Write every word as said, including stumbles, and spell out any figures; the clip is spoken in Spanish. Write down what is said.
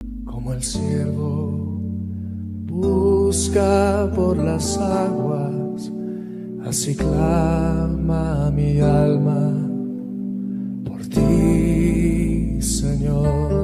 Como el siervo busca por las aguas, así clama mi alma por ti, Señor.